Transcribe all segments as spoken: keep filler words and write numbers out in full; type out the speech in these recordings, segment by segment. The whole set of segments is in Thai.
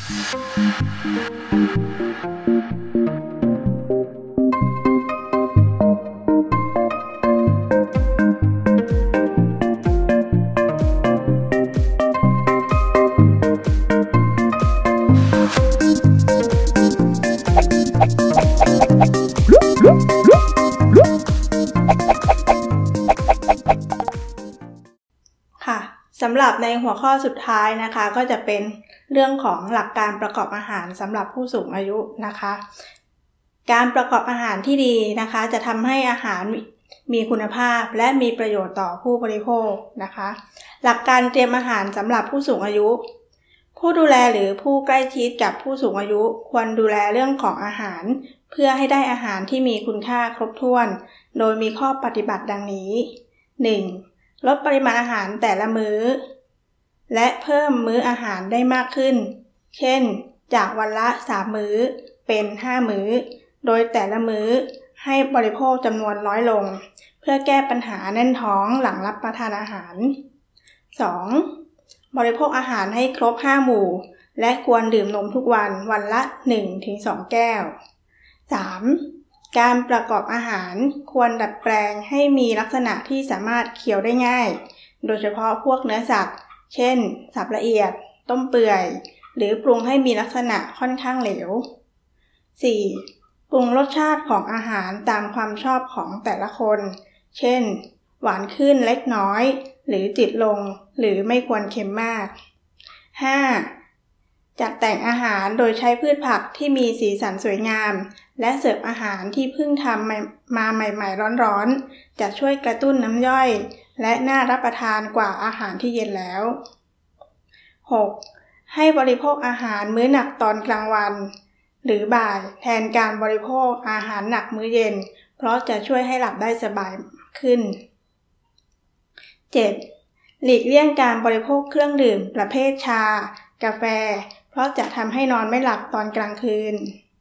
สำหรับในหัวข้อสุดท้ายนะคะก็จะเป็นเรื่องของหลักการประกอบอาหารสำหรับผู้สูงอายุนะคะการประกอบอาหารที่ดีนะคะจะทำให้อาหารมีคุณภาพและมีประโยชน์ต่อผู้บริโภคนะคะหลักการเตรียมอาหารสำหรับผู้สูงอายุผู้ดูแลหรือผู้ใกล้ชิดกับผู้สูงอายุควรดูแลเรื่องของอาหารเพื่อให้ได้อาหารที่มีคุณค่าครบถ้วนโดยมีข้อปฏิบัติดังนี้ หนึ่งลดปริมาณอาหารแต่ละมื้อและเพิ่มมื้ออาหารได้มากขึ้นเช่นจากวันละสามมื้อเป็นห้ามื้อโดยแต่ละมื้อให้บริโภคจำนวนน้อยลงเพื่อแก้ปัญหาแน่นท้องหลังรับประทานอาหาร สองบริโภคอาหารให้ครบห้าหมู่และควรดื่มนมทุกวันวันละ หนึ่งถึงสอง แก้ว สามการประกอบอาหารควรดัดแปลงให้มีลักษณะที่สามารถเคี้ยวได้ง่ายโดยเฉพาะพวกเนื้อสัตว์เช่นสับละเอียดต้มเปื่อยหรือปรุงให้มีลักษณะค่อนข้างเหลว สี่ปรุงรสชาติของอาหารตามความชอบของแต่ละคนเช่นหวานขึ้นเล็กน้อยหรือจืดลงหรือไม่ควรเค็มมาก ห้าจัดแต่งอาหารโดยใช้พืชผักที่มีสีสันสวยงามและเสิร์ฟอาหารที่เพิ่งทำมาใหม่ๆร้อนๆจะช่วยกระตุ้นน้ำย่อยและน่ารับประทานกว่าอาหารที่เย็นแล้ว หกให้บริโภคอาหารมื้อหนักตอนกลางวันหรือบ่ายแทนการบริโภคอาหารหนักมื้อเย็นเพราะจะช่วยให้หลับได้สบายขึ้น เจ็ดหลีกเลี่ยงการบริโภคเครื่องดื่มประเภทชากาแฟเพราะจะทำให้นอนไม่หลับตอนกลางคืน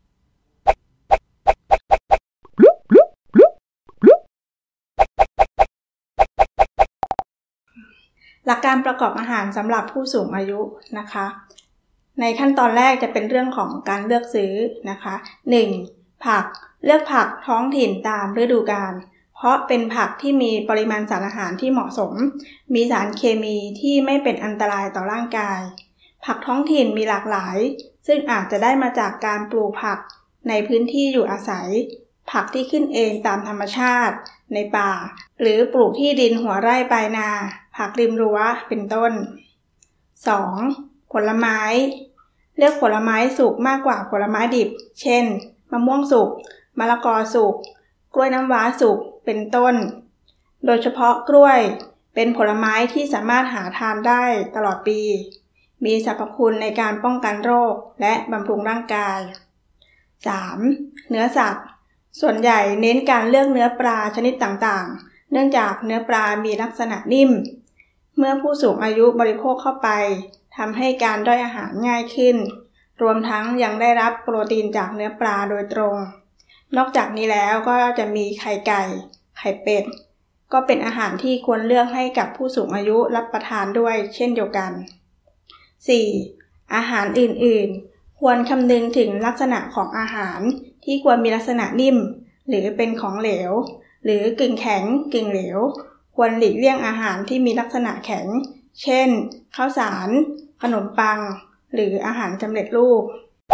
หลักการประกอบอาหารสำหรับผู้สูงอายุนะคะในขั้นตอนแรกจะเป็นเรื่องของการเลือกซื้อนะคะ หนึ่ง ผักเลือกผักท้องถิ่นตามฤดูกาลเพราะเป็นผักที่มีปริมาณสารอาหารที่เหมาะสมมีสารเคมีที่ไม่เป็นอันตรายต่อร่างกายผักท้องถิ่นมีหลากหลายซึ่งอาจจะได้มาจากการปลูกผักในพื้นที่อยู่อาศัยผักที่ขึ้นเองตามธรรมชาติในป่าหรือปลูกที่ดินหัวไร่ปลายนาผักริมรั้วเป็นต้น สอง ผลไม้เลือกผลไม้สุกมากกว่าผลไม้ดิบเช่นมะม่วงสุกมะละกอสุกกล้วยน้ำว้าสุกเป็นต้นโดยเฉพาะกล้วยเป็นผลไม้ที่สามารถหาทานได้ตลอดปีมีสรรพคุณในการป้องกันโรคและบำรุงร่างกาย สาม เนื้อสัตว์ส่วนใหญ่เน้นการเลือกเนื้อปลาชนิดต่างๆเนื่องจากเนื้อปลามีลักษณะนิ่มเมื่อผู้สูงอายุบริโภคเข้าไปทำให้การย่อยอาหารง่ายขึ้นรวมทั้งยังได้รับโปรตีนจากเนื้อปลาโดยตรงนอกจากนี้แล้วก็จะมีไข่ไก่ไข่เป็ดก็เป็นอาหารที่ควรเลือกให้กับผู้สูงอายุรับประทานด้วยเช่นเดียวกัน สี่ อาหารอื่นๆควรคำนึงถึงลักษณะของอาหารที่ควรมีลักษณะนิ่มหรือเป็นของเหลวหรือกึ่งแข็งกึ่งเหลวควรหลีกเลี่ยงอาหารที่มีลักษณะแข็งเช่นข้าวสารขนมปังหรืออาหารสำเร็จรูป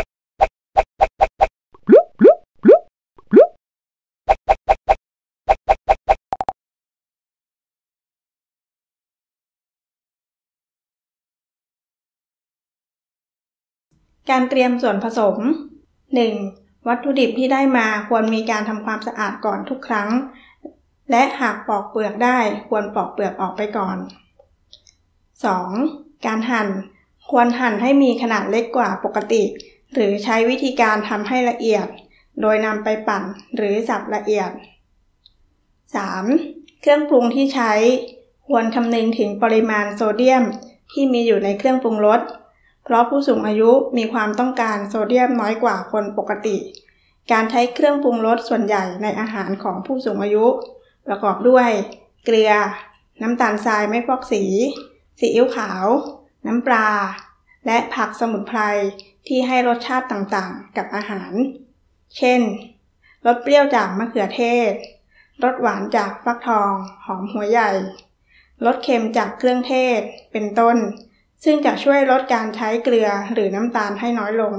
การเตรียมส่วนผสม หนึ่ง วัตถุดิบที่ได้มาควรมีการทำความสะอาดก่อนทุกครั้งและหากปอกเปลือกได้ควรปอกเปลือกออกไปก่อน สอง การหั่นควรหั่นให้มีขนาดเล็กกว่าปกติหรือใช้วิธีการทำให้ละเอียดโดยนำไปปั่นหรือสับละเอียด สาม เครื่องปรุงที่ใช้ควรคำนึงถึงปริมาณโซเดียมที่มีอยู่ในเครื่องปรุงรสเพราะผู้สูงอายุมีความต้องการโซเดียมน้อยกว่าคนปกติการใช้เครื่องปรุงรสส่วนใหญ่ในอาหารของผู้สูงอายุประกอบด้วยเกลือน้ำตาลทรายไม่ฟอกสีซีอิ๊วขาวน้ำปลาและผักสมุนไพรที่ให้รสชาติต่างๆกับอาหารเช่นรสเปรี้ยวจากมะเขือเทศรสหวานจากฟักทองหอมหัวใหญ่รสเค็มจากเครื่องเทศเป็นต้นซึ่งจะช่วยลดการใช้เกลือหรือน้ำตาลให้น้อยลง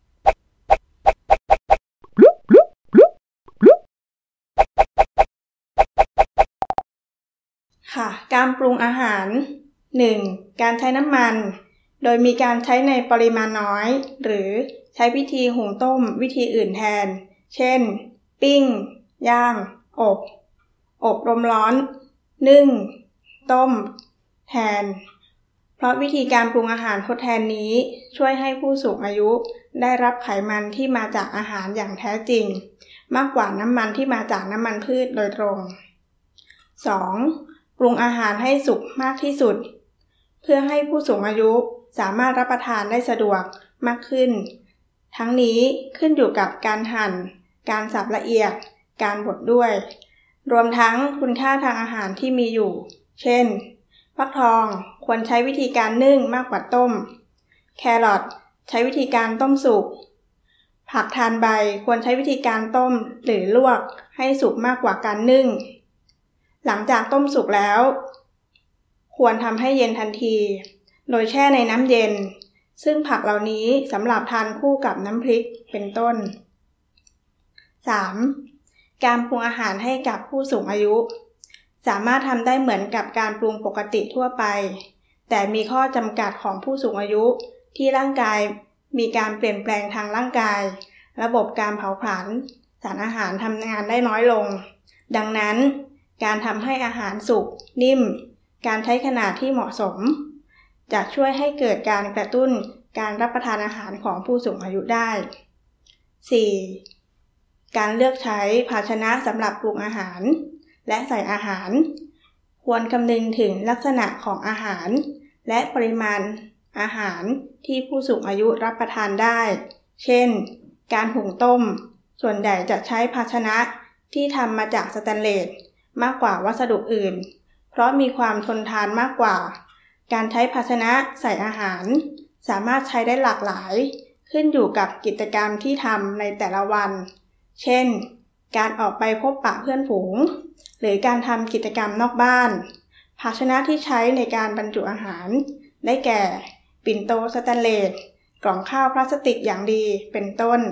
ค่ะการปรุงอาหาร หนึ่ง. การใช้น้ำมันโดยมีการใช้ในปริมาณน้อยหรือใช้วิธีหุงต้มวิธีอื่นแทนเช่นปิ้งย่างอบอบลมร้อนนึ่งต้มแทนเพราะวิธีการปรุงอาหารทดแทนนี้ช่วยให้ผู้สูงอายุได้รับไขมันที่มาจากอาหารอย่างแท้จริงมากกว่าน้ำมันที่มาจากน้ำมันพืชโดยตรง สอง. ปรุงอาหารให้สุกมากที่สุดเพื่อให้ผู้สูงอายุสามารถรับประทานได้สะดวกมากขึ้นทั้งนี้ขึ้นอยู่กับการหั่นการสับละเอียดการบดด้วยรวมทั้งคุณค่าทางอาหารที่มีอยู่เช่นฟักทองควรใช้วิธีการนึ่งมากกว่าต้มแครอทใช้วิธีการต้มสุกผักทานใบควรใช้วิธีการต้มหรือลวกให้สุกมากกว่าการนึ่งหลังจากต้มสุกแล้วควรทำให้เย็นทันทีโดยแช่ในน้ำเย็นซึ่งผักเหล่านี้สำหรับทานคู่กับน้ำพริกเป็นต้น สาม. การปรุงอาหารให้กับผู้สูงอายุสามารถทำได้เหมือนกับการปรุงปกติทั่วไปแต่มีข้อจำกัดของผู้สูงอายุที่ร่างกายมีการเปลี่ยนแปลงทางร่างกายระบบการเผาผลาญสารอาหารทำงานได้น้อยลงดังนั้นการทำให้อาหารสุกนิ่มการใช้ขนาดที่เหมาะสมจะช่วยให้เกิดการกระตุ้นการรับประทานอาหารของผู้สูงอายุได้ สี่. การเลือกใช้ภาชนะสำหรับปรุงอาหารและใส่อาหารควรคำนึงถึงลักษณะของอาหารและปริมาณอาหารที่ผู้สูงอายุรับประทานได้เช่นการหุงต้มส่วนใหญ่จะใช้ภาชนะที่ทำมาจากสแตนเลสมากกว่าวัสดุอื่นเพราะมีความทนทานมากกว่าการใช้ภาชนะใส่อาหารสามารถใช้ได้หลากหลายขึ้นอยู่กับกิจกรรมที่ทำในแต่ละวันเช่นการออกไปพบปะเพื่อนฝูงหรือการทำกิจกรรมนอกบ้านภาชนะที่ใช้ในการบรรจุอาหารได้แก่ปิ่นโตสแตนเลสกล่องข้าวพลาสติกอย่างดีเป็นต้น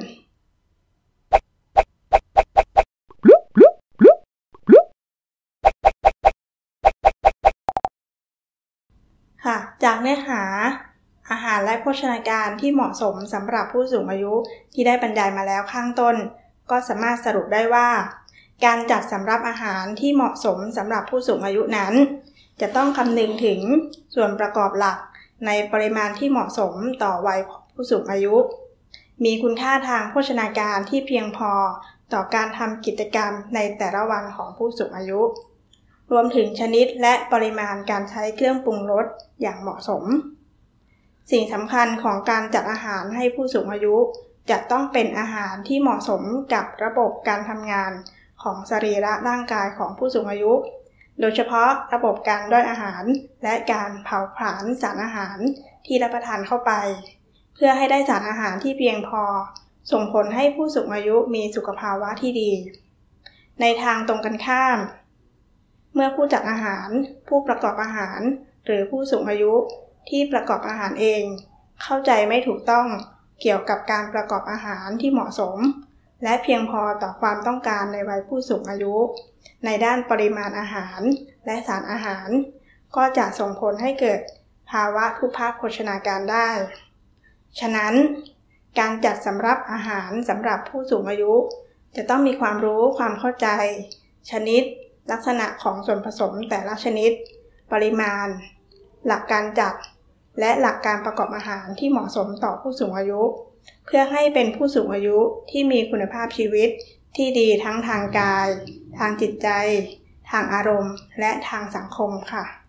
ค่ะจากเนื้อหาอาหารและโภชนาการที่เหมาะสมสำหรับผู้สูงอายุที่ได้บรรยายมาแล้วข้างต้นก็สามารถสรุปได้ว่าการจัดสำรับอาหารที่เหมาะสมสำหรับผู้สูงอายุนั้นจะต้องคำนึงถึงส่วนประกอบหลักในปริมาณที่เหมาะสมต่อวัยผู้สูงอายุมีคุณค่าทางโภชนาการที่เพียงพอต่อการทำกิจกรรมในแต่ละวันของผู้สูงอายุรวมถึงชนิดและปริมาณการใช้เครื่องปรุงรสอย่างเหมาะสมสิ่งสำคัญของการจัดอาหารให้ผู้สูงอายุจะต้องเป็นอาหารที่เหมาะสมกับระบบการทำงานของสรีระร่างกายของผู้สูงอายุโดยเฉพาะระบบการย่อยอาหารและการเผาผลาญสารอาหารที่รับประทานเข้าไปเพื่อให้ได้สารอาหารที่เพียงพอส่งผลให้ผู้สูงอายุมีสุขภาวะที่ดีในทางตรงกันข้ามเมื่อผู้จัดอาหารผู้ประกอบอาหารหรือผู้สูงอายุที่ประกอบอาหารเองเข้าใจไม่ถูกต้องเกี่ยวกับการประกอบอาหารที่เหมาะสมและเพียงพอต่อความต้องการในวัยผู้สูงอายุในด้านปริมาณอาหารและสารอาหารก็จะส่งผลให้เกิดภาวะทุพพโภชนาการได้ฉะนั้นการจัดสำรับอาหารสำหรับผู้สูงอายุจะต้องมีความรู้ความเข้าใจชนิดลักษณะของส่วนผสมแต่ละชนิดปริมาณหลักการจัดและหลักการประกอบอาหารที่เหมาะสมต่อผู้สูงอายุเพื่อให้เป็นผู้สูงอายุที่มีคุณภาพชีวิตที่ดีทั้งทางกายทางจิตใจทางอารมณ์และทางสังคมค่ะ